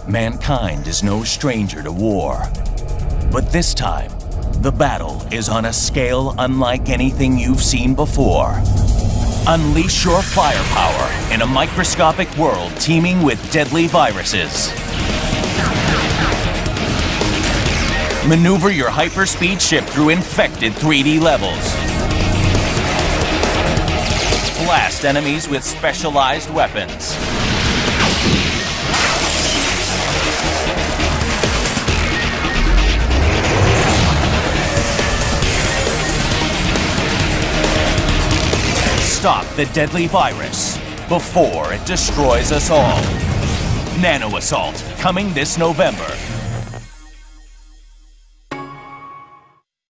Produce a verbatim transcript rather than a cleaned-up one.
Mankind is no stranger to war. But this time, the battle is on a scale unlike anything you've seen before. Unleash your firepower in a microscopic world teeming with deadly viruses. Maneuver your hyperspeed ship through infected three D levels. Blast enemies with specialized weapons. Stop the deadly virus before it destroys us all. Nano Assault, coming this November.